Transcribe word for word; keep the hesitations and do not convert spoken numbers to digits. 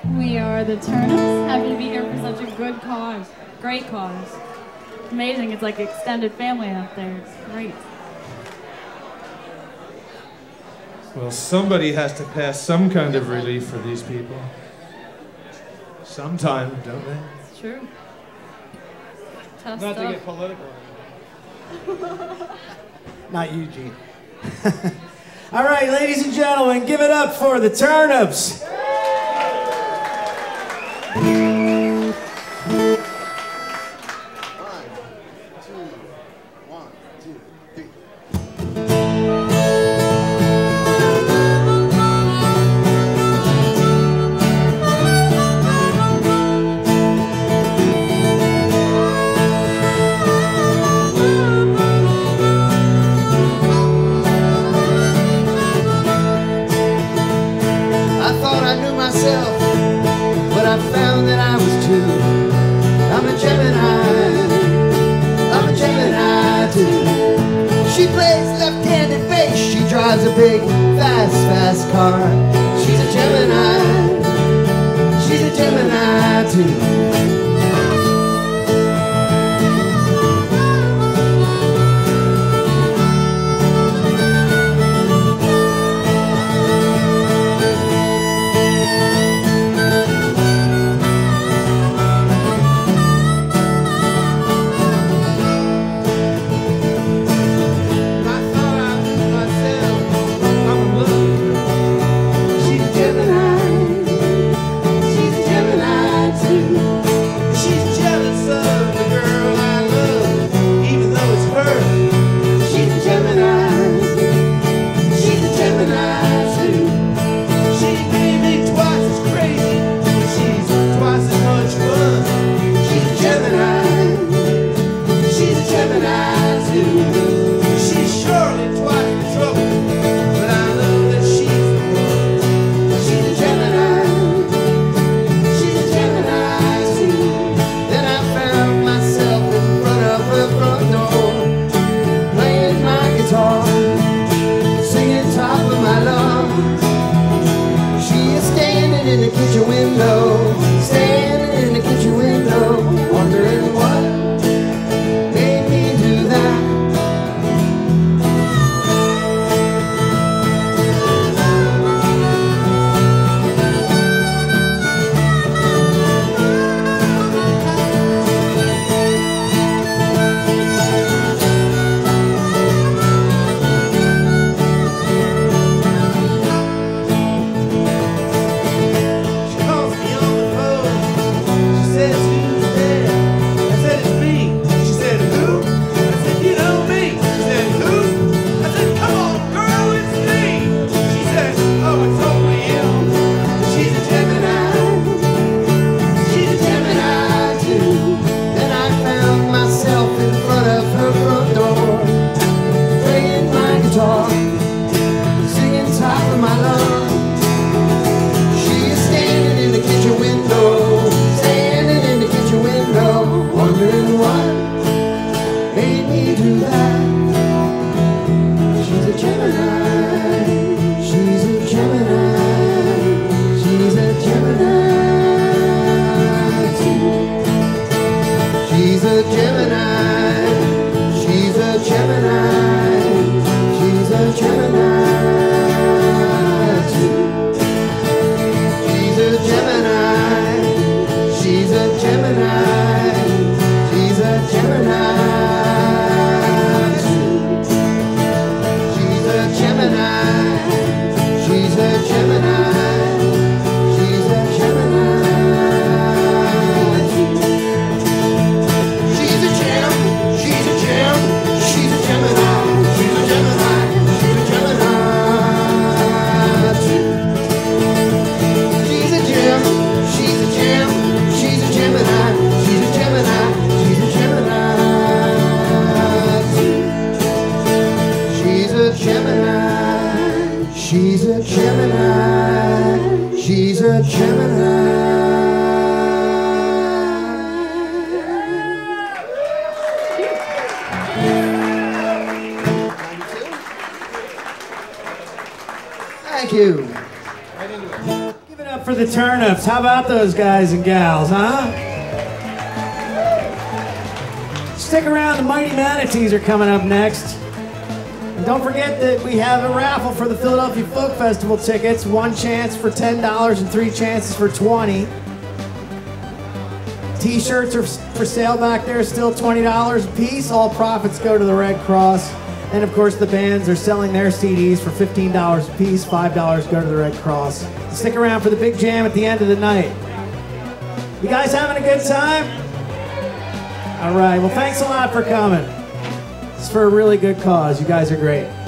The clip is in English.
We are the Turnips. Happy to be here for such a good cause. Great cause. Amazing. It's like extended family out there. It's great. Well, somebody has to pass some kind of relief for these people. Sometime, don't they? It's true. Tough Not stuff. to get political. Not you, Gene. All right, ladies and gentlemen, give it up for the Turnips. Drives a big, fast, fast car. She's a Gemini. She's a Gemini too. up for the Turnips. How about those guys and gals, huh? Stick around, the Mighty Manatees are coming up next. And don't forget that we have a raffle for the Philadelphia Folk Festival tickets. One chance for ten dollars and three chances for twenty dollars. T-shirts are for sale back there, still twenty dollars a piece. All profits go to the Red Cross. And of course the bands are selling their C Ds for fifteen dollars a piece. five dollars go to the Red Cross. Stick around for the big jam at the end of the night. You guys having a good time? All right, well thanks a lot for coming. It's for a really good cause. You guys are great.